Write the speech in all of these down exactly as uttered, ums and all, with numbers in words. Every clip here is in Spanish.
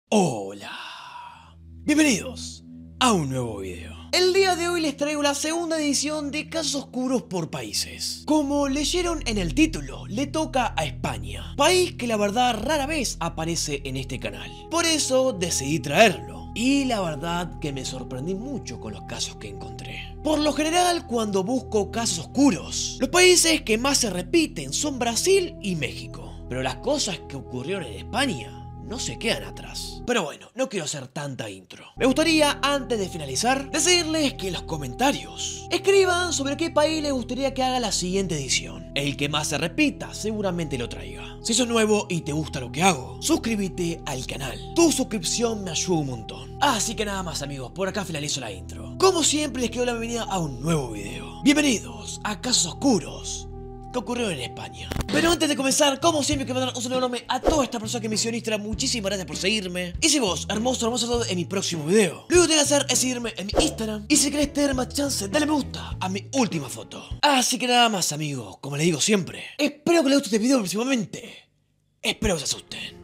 Hola, bienvenidos a un nuevo video. El día de hoy les traigo la segunda edición de Casos Oscuros por países. Como leyeron en el título, le toca a España, país que la verdad rara vez aparece en este canal. Por eso decidí traerlo, y la verdad que me sorprendí mucho con los casos que encontré. Por lo general, cuando busco casos oscuros, los países que más se repiten son Brasil y México. Pero las cosas que ocurrieron en España no se quedan atrás. Pero bueno, no quiero hacer tanta intro. Me gustaría, antes de finalizar, decirles que en los comentarios escriban sobre qué país les gustaría que haga la siguiente edición. El que más se repita seguramente lo traiga. Si sos nuevo y te gusta lo que hago, suscríbete al canal. Tu suscripción me ayuda un montón. Así que nada más, amigos, por acá finalizo la intro. Como siempre, les quiero la bienvenida a un nuevo video. Bienvenidos a Casos Oscuros que ocurrió en España. Pero antes de comenzar, como siempre, quiero mandar un saludo enorme a toda esta persona que me hicieron Instagram. Muchísimas gracias por seguirme. Y si vos, hermoso, hermoso todo en mi próximo video, lo único que tenés que hacer es seguirme en mi Instagram. Y si querés tener más chance, dale me gusta a mi última foto. Así que nada más, amigos, como les digo siempre, espero que les guste este video próximamente. Espero que se asusten.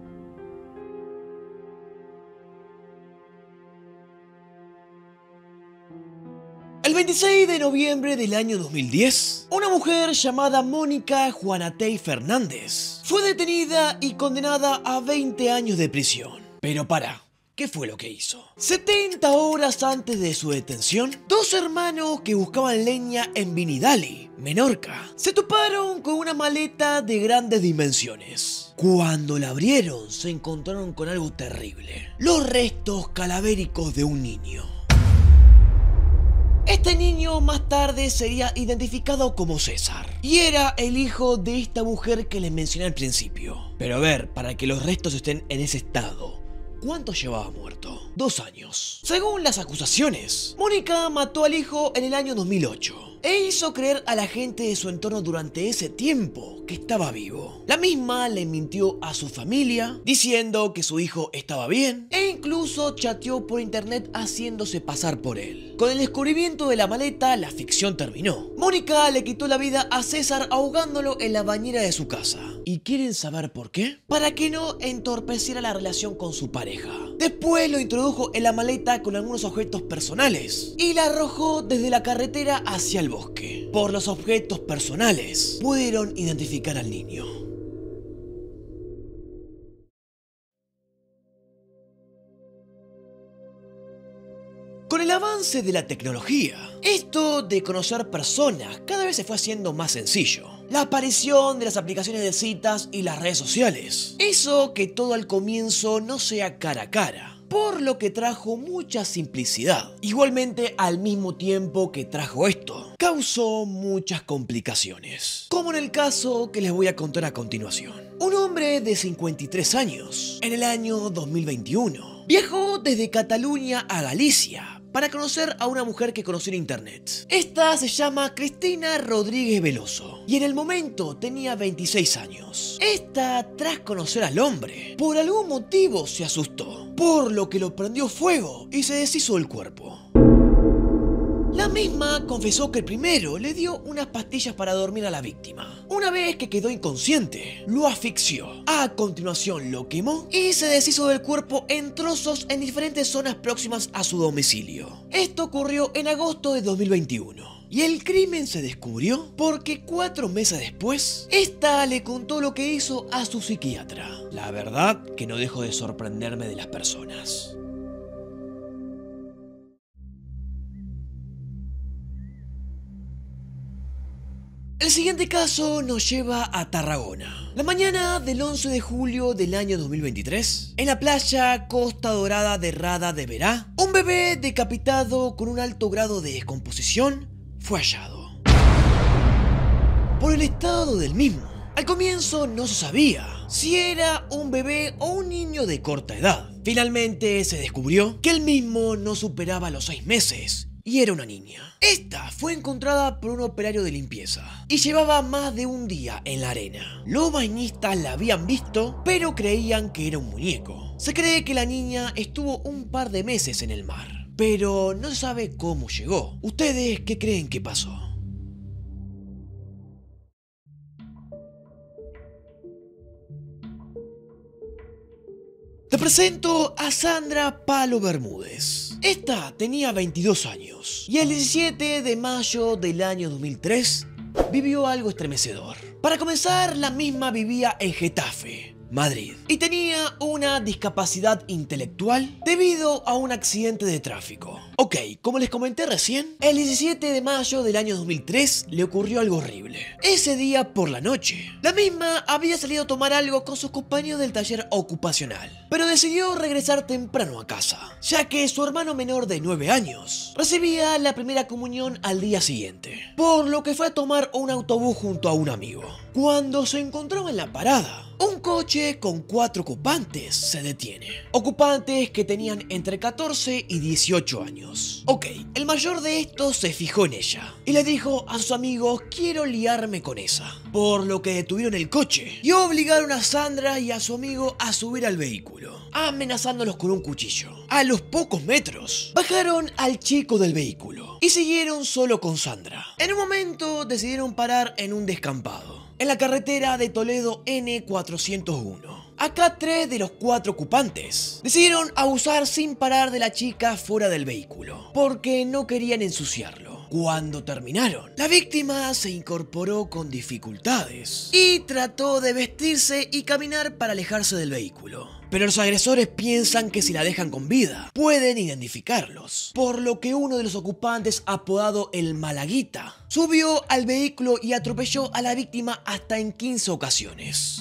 El veintiséis de noviembre del año dos mil diez, una mujer llamada Mónica Juanatey Fernández fue detenida y condenada a veinte años de prisión. Pero para, ¿qué fue lo que hizo? setenta horas antes de su detención, dos hermanos que buscaban leña en Vinidali, Menorca, se toparon con una maleta de grandes dimensiones. Cuando la abrieron, se encontraron con algo terrible: los restos cadavéricos de un niño. Este niño más tarde sería identificado como César, y era el hijo de esta mujer que les mencioné al principio. Pero a ver, para que los restos estén en ese estado, ¿cuánto llevaba muerto? Dos años. Según las acusaciones, Mónica mató al hijo en el año dos mil ocho e hizo creer a la gente de su entorno durante ese tiempo que estaba vivo. La misma le mintió a su familia diciendo que su hijo estaba bien, e incluso chateó por internet haciéndose pasar por él. Con el descubrimiento de la maleta, la ficción terminó. Mónica le quitó la vida a César ahogándolo en la bañera de su casa. ¿Y quieren saber por qué? Para que no entorpeciera la relación con su pareja. Después lo introdujo en la maleta con algunos objetos personales y la arrojó desde la carretera hacia el bosque. Por los objetos personales pudieron identificar al niño. Con el avance de la tecnología, esto de conocer personas cada vez se fue haciendo más sencillo. La aparición de las aplicaciones de citas y las redes sociales hizo que todo al comienzo no sea cara a cara, por lo que trajo mucha simplicidad. Igualmente, al mismo tiempo que trajo esto, causó muchas complicaciones, como en el caso que les voy a contar a continuación. Un hombre de cincuenta y tres años, en el año dos mil veintiuno, viajó desde Cataluña a Galicia para conocer a una mujer que conoció en internet. Esta se llama Cristina Rodríguez Veloso y en el momento tenía veintiséis años. Esta, tras conocer al hombre, por algún motivo se asustó, por lo que lo prendió fuego y se deshizo del cuerpo. La misma confesó que primero le dio unas pastillas para dormir a la víctima. Una vez que quedó inconsciente, lo asfixió. A continuación lo quemó y se deshizo del cuerpo en trozos en diferentes zonas próximas a su domicilio. Esto ocurrió en agosto de dos mil veintiuno. Y el crimen se descubrió porque cuatro meses después, esta le contó lo que hizo a su psiquiatra. La verdad que no dejo de sorprenderme de las personas. El siguiente caso nos lleva a Tarragona. La mañana del once de julio del año dos mil veintitrés, en la playa Costa Dorada de Rada de Verá, un bebé decapitado con un alto grado de descomposición fue hallado. Por el estado del mismo, al comienzo no se sabía si era un bebé o un niño de corta edad. Finalmente se descubrió que el mismo no superaba los seis meses y era una niña. Esta fue encontrada por un operario de limpieza y llevaba más de un día en la arena. Los bañistas la habían visto, pero creían que era un muñeco. Se cree que la niña estuvo un par de meses en el mar, pero no se sabe cómo llegó. ¿Ustedes qué creen que pasó? La presento a Sandra Palo Bermúdez. Esta tenía veintidós años y el diecisiete de mayo del año dos mil tres vivió algo estremecedor. Para comenzar, la misma vivía en Getafe, Madrid, y tenía una discapacidad intelectual debido a un accidente de tráfico. Ok, como les comenté recién, el diecisiete de mayo del año dos mil tres le ocurrió algo horrible. Ese día por la noche, la misma había salido a tomar algo con sus compañeros del taller ocupacional, pero decidió regresar temprano a casa, ya que su hermano menor de nueve años recibía la primera comunión al día siguiente, por lo que fue a tomar un autobús junto a un amigo. Cuando se encontraba en la parada, un coche con cuatro ocupantes se detiene. Ocupantes que tenían entre catorce y dieciocho años. Ok, el mayor de estos se fijó en ella y le dijo a sus amigos: quiero liarme con esa. Por lo que detuvieron el coche y obligaron a Sandra y a su amigo a subir al vehículo, amenazándolos con un cuchillo. A los pocos metros, bajaron al chico del vehículo y siguieron solo con Sandra. En un momento decidieron parar en un descampado en la carretera de Toledo N cuatrocientos uno. Acá tres de los cuatro ocupantes decidieron abusar sin parar de la chica fuera del vehículo, porque no querían ensuciarlo. Cuando terminaron, la víctima se incorporó con dificultades y trató de vestirse y caminar para alejarse del vehículo. Pero los agresores piensan que si la dejan con vida, pueden identificarlos. Por lo que uno de los ocupantes, apodado el Malaguita, subió al vehículo y atropelló a la víctima hasta en quince ocasiones.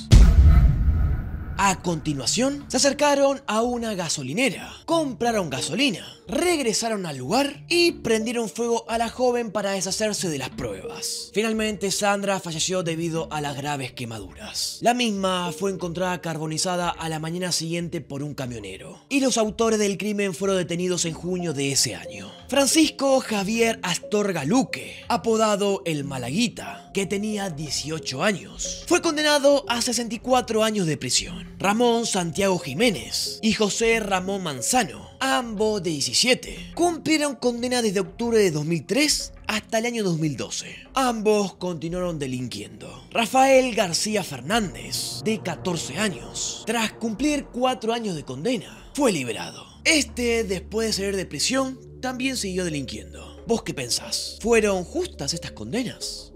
A continuación, se acercaron a una gasolinera, compraron gasolina, regresaron al lugar y prendieron fuego a la joven para deshacerse de las pruebas. Finalmente, Sandra falleció debido a las graves quemaduras. La misma fue encontrada carbonizada a la mañana siguiente por un camionero, y los autores del crimen fueron detenidos en junio de ese año. Francisco Javier Astorga Luque, apodado el Malaguita, que tenía dieciocho años, fue condenado a sesenta y cuatro años de prisión. Ramón Santiago Jiménez y José Ramón Manzano, ambos de diecisiete, cumplieron condena desde octubre de dos mil tres hasta el año dos mil doce. Ambos continuaron delinquiendo. Rafael García Fernández, de catorce años, tras cumplir cuatro años de condena, fue liberado. Este, después de salir de prisión, también siguió delinquiendo. ¿Vos qué pensás? ¿Fueron justas estas condenas?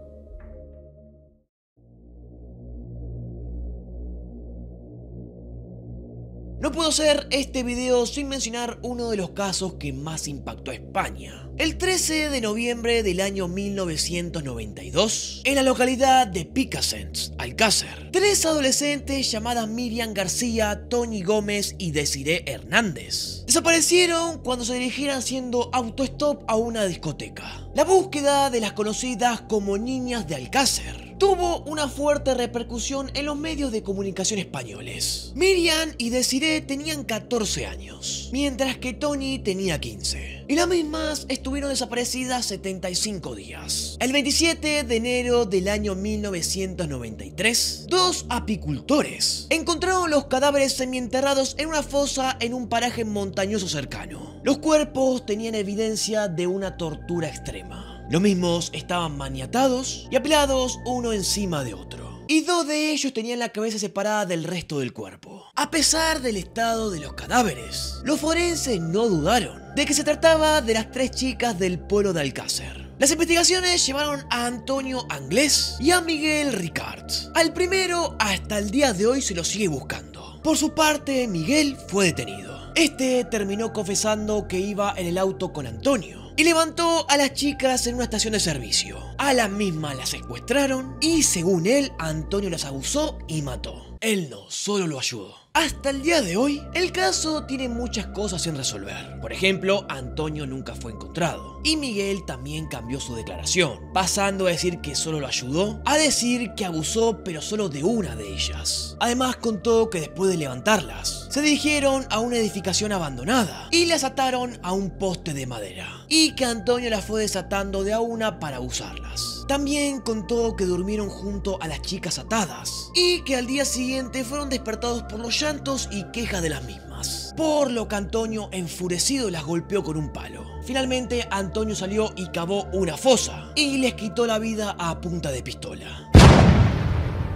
No puedo hacer este video sin mencionar uno de los casos que más impactó a España. El trece de noviembre del año mil novecientos noventa y dos, en la localidad de Picassent, Alcácer, tres adolescentes llamadas Miriam García, Tony Gómez y Desiree Hernández desaparecieron cuando se dirigían haciendo autostop a una discoteca. La búsqueda de las conocidas como Niñas de Alcácer tuvo una fuerte repercusión en los medios de comunicación españoles. Miriam y Desiree tenían catorce años, mientras que Tony tenía quince. Y las mismas estuvieron desaparecidas setenta y cinco días. El veintisiete de enero del año mil novecientos noventa y tres, dos apicultores encontraron los cadáveres semienterrados en una fosa en un paraje montañoso cercano. Los cuerpos tenían evidencia de una tortura extrema. Los mismos estaban maniatados y apilados uno encima de otro, y dos de ellos tenían la cabeza separada del resto del cuerpo. A pesar del estado de los cadáveres, los forenses no dudaron de que se trataba de las tres chicas del pueblo de Alcácer. Las investigaciones llevaron a Antonio Anglés y a Miguel Ricard. Al primero, hasta el día de hoy se lo sigue buscando. Por su parte, Miguel fue detenido. Este terminó confesando que iba en el auto con Antonio y levantó a las chicas en una estación de servicio. A las mismas las secuestraron y, según él, Antonio las abusó y mató. Él no, solo lo ayudó. Hasta el día de hoy, el caso tiene muchas cosas sin resolver. Por ejemplo, Antonio nunca fue encontrado y Miguel también cambió su declaración, pasando a decir que solo lo ayudó a decir que abusó, pero solo de una de ellas. Además, contó que después de levantarlas, se dirigieron a una edificación abandonada y las ataron a un poste de madera, y que Antonio las fue desatando de a una para abusarlas. También contó que durmieron junto a las chicas atadas y que al día siguiente fueron despertados por los llantos y quejas de las mismas, por lo que Antonio, enfurecido, las golpeó con un palo. Finalmente, Antonio salió y cavó una fosa y les quitó la vida a punta de pistola.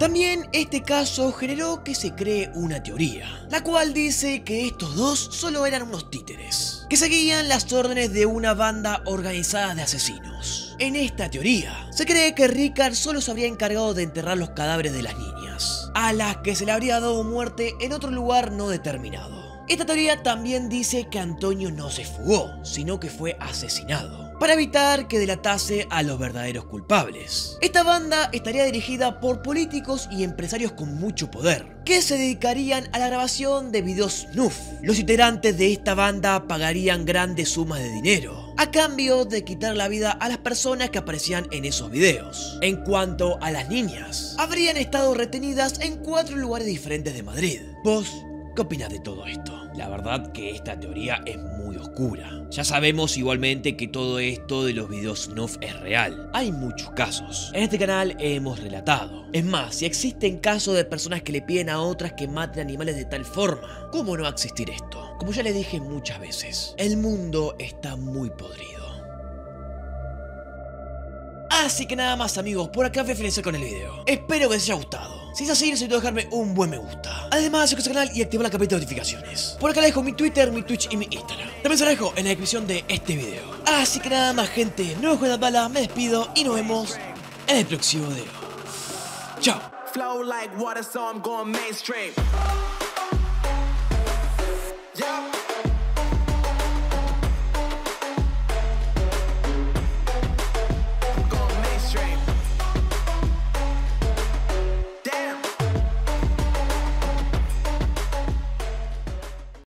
También este caso generó que se cree una teoría, la cual dice que estos dos solo eran unos títeres, que seguían las órdenes de una banda organizada de asesinos. En esta teoría, se cree que Ricard solo se habría encargado de enterrar los cadáveres de las niñas, a las que se le habría dado muerte en otro lugar no determinado. Esta teoría también dice que Antonio no se fugó, sino que fue asesinado, para evitar que delatase a los verdaderos culpables. Esta banda estaría dirigida por políticos y empresarios con mucho poder, que se dedicarían a la grabación de videos snuff. Los integrantes de esta banda pagarían grandes sumas de dinero, a cambio de quitar la vida a las personas que aparecían en esos videos. En cuanto a las niñas, habrían estado retenidas en cuatro lugares diferentes de Madrid. ¿Vos qué opinas de todo esto? La verdad que esta teoría es muy oscura. Ya sabemos igualmente que todo esto de los videos snuff es real. Hay muchos casos. En este canal hemos relatado. Es más, si existen casos de personas que le piden a otras que maten animales de tal forma, ¿cómo no va a existir esto? Como ya les dije muchas veces, el mundo está muy podrido. Así que nada más, amigos, por acá voy a finalizar con el video. Espero que les haya gustado. Si es así, les invito a dejarme un buen me gusta. Además, suscríbete al canal y activar la campanita de notificaciones. Por acá les dejo mi Twitter, mi Twitch y mi Instagram. También se los dejo en la descripción de este video. Así que nada más, gente, no dejo la bala, me despido y nos vemos en el próximo video. Chao.